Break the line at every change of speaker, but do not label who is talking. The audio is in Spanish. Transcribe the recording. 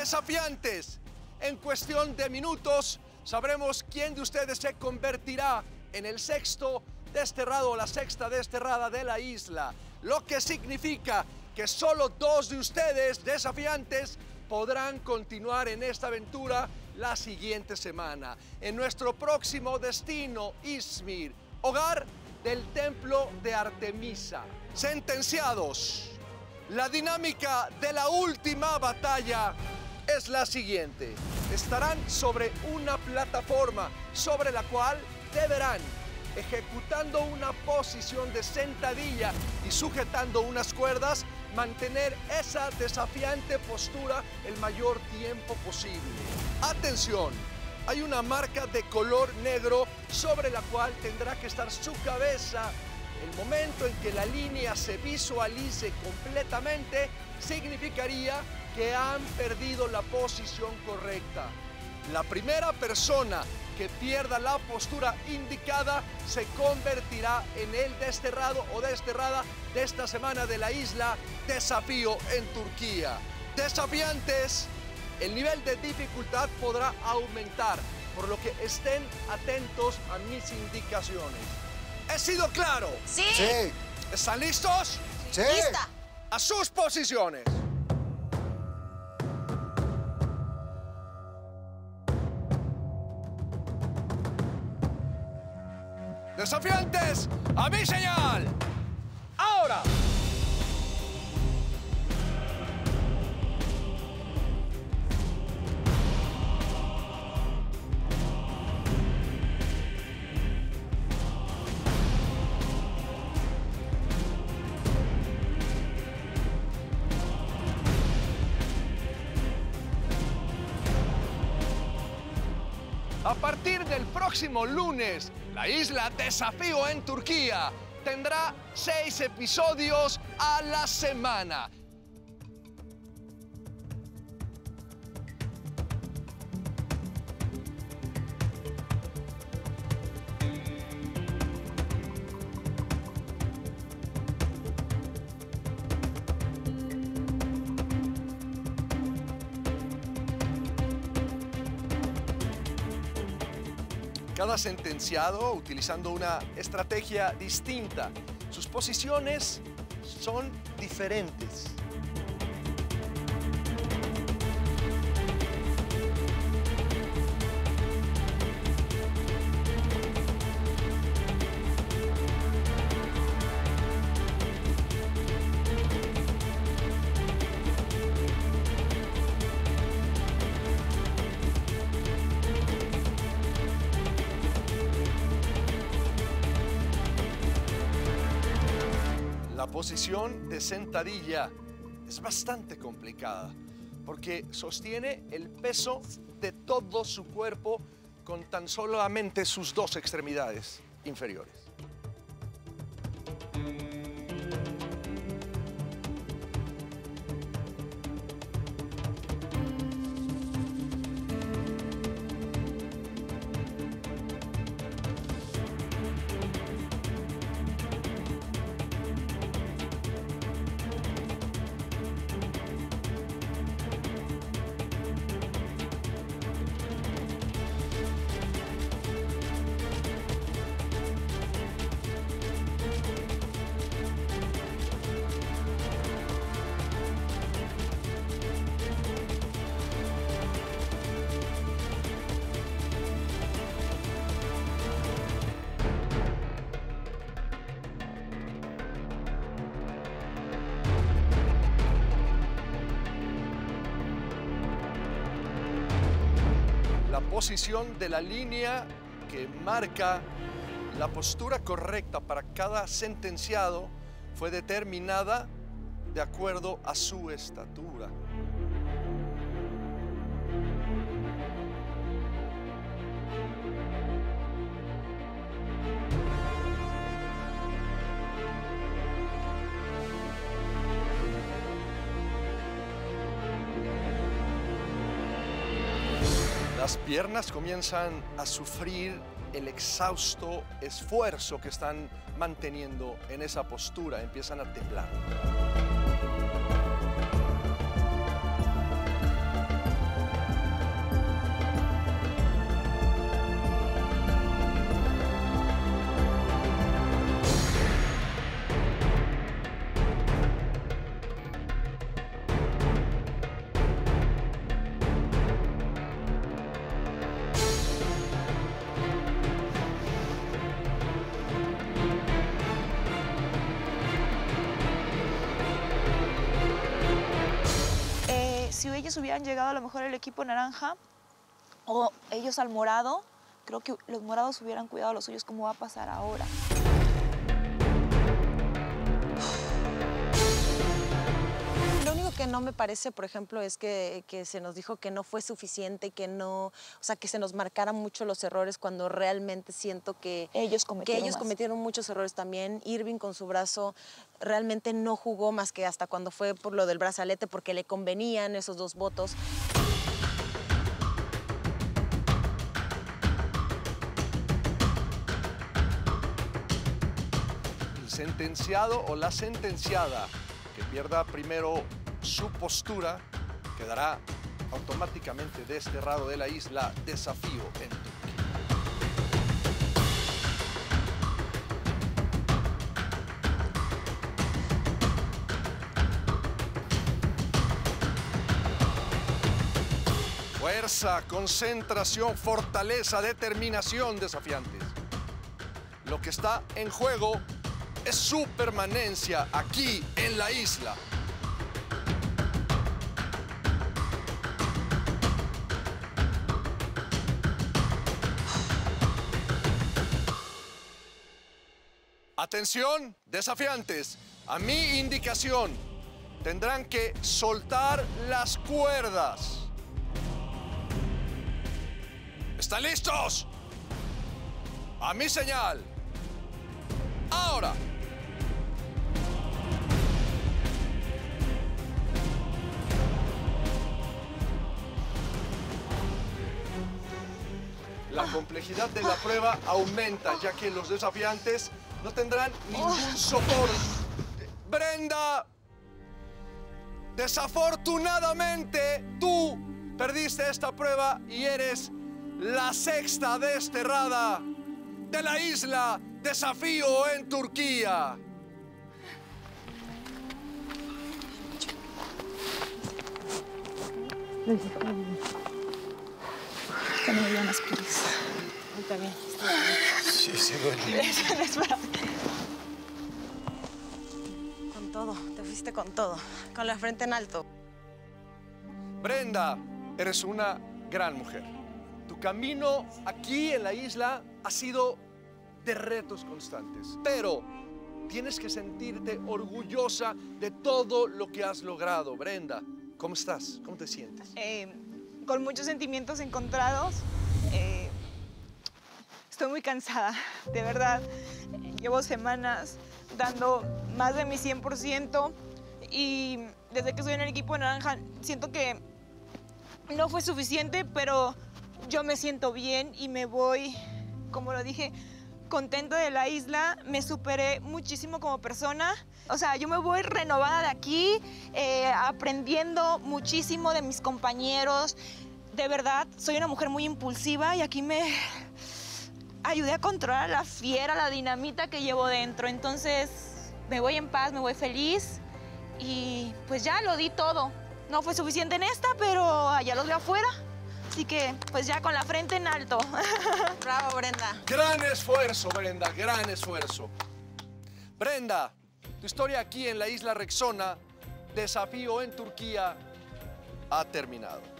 desafiantes. En cuestión de minutos sabremos quién de ustedes se convertirá en el sexto desterrado o la sexta desterrada de la isla, lo que significa que solo 2 de ustedes desafiantes podrán continuar en esta aventura la siguiente semana. En nuestro próximo destino, Izmir, hogar del templo de Artemisa. Sentenciados. La dinámica de la última batalla es la siguiente. Estarán sobre una plataforma sobre la cual deberán, ejecutando una posición de sentadilla y sujetando unas cuerdas, mantener esa desafiante postura el mayor tiempo posible. Atención, hay una marca de color negro sobre la cual tendrá que estar su cabeza. El momento en que la línea se visualice completamente significaría que han perdido la posición correcta. La primera persona que pierda la postura indicada se convertirá en el desterrado o desterrada de esta semana de la isla Desafío en Turquía. Desafiantes, el nivel de dificultad podrá aumentar, por lo que estén atentos a mis indicaciones. ¿He sido claro?
Sí.
Sí.
¿Están listos?
Sí.
Lista.
A sus posiciones. Desafiantes, a mi señal. Ahora. A partir del próximo lunes, la isla Desafío en Turquía tendrá 6 episodios a la semana. Cada sentenciado utilizando una estrategia distinta. Sus posiciones son diferentes. La posición de sentadilla es bastante complicada porque sostiene el peso de todo su cuerpo con tan solamente sus 2 extremidades inferiores. La posición de la línea que marca la postura correcta para cada sentenciado fue determinada de acuerdo a su estatura. Las piernas comienzan a sufrir el exhausto esfuerzo que están manteniendo en esa postura, empiezan a temblar.
si ellos hubieran llegado a lo mejor el equipo naranja o ellos al morado, creo que los morados hubieran cuidado a los suyos, como va a pasar ahora.
Lo único que no me parece, por ejemplo, es que se nos dijo que no fue suficiente, que no, o sea, que se nos marcaran mucho los errores cuando realmente siento que
Ellos cometieron
muchos errores también. Irving con su brazo realmente no jugó más que hasta cuando fue por lo del brazalete, porque le convenían esos 2 votos.
El sentenciado o la sentenciada que pierda primero su postura quedará automáticamente desterrado de la isla Desafío en Turquía. Fuerza, concentración, fortaleza, determinación, desafiantes. Lo que está en juego es su permanencia aquí en la isla. Atención, desafiantes, a mi indicación tendrán que soltar las cuerdas. ¿Están listos? A mi señal. Ahora. La complejidad de la prueba aumenta, ya que los desafiantes no tendrán ningún soporte. Brenda, desafortunadamente tú perdiste esta prueba y eres la 6ª desterrada de la isla Desafío en Turquía.
Que me dio unas pilas.
Está bien.
Sí, sí duele.
Con todo, te fuiste con todo, con la frente en alto.
Brenda, eres una gran mujer. Tu camino aquí en la isla ha sido de retos constantes, pero tienes que sentirte orgullosa de todo lo que has logrado. Brenda, ¿cómo estás? ¿Cómo te sientes?
Con muchos sentimientos encontrados. Estoy muy cansada, de verdad. Llevo semanas dando más de mi 100% y desde que estoy en el equipo naranja siento que no fue suficiente, pero yo me siento bien y me voy, como lo dije, contenta de la isla. Me superé muchísimo como persona. O sea, yo me voy renovada de aquí, aprendiendo muchísimo de mis compañeros. De verdad, soy una mujer muy impulsiva y aquí me ayudé a controlar a la fiera, la dinamita que llevo dentro. Entonces, me voy en paz, me voy feliz y pues ya lo di todo. No fue suficiente en esta, pero allá los veo afuera. Así que, pues ya con la frente en alto.
Bravo, Brenda.
Gran esfuerzo, Brenda, gran esfuerzo. Brenda, tu historia aquí en la isla Rexona, Desafío en Turquía, ha terminado.